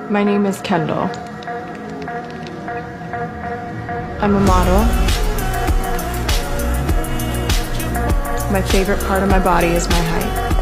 My name is Kendall. I'm a model. My favorite part of my body is my height.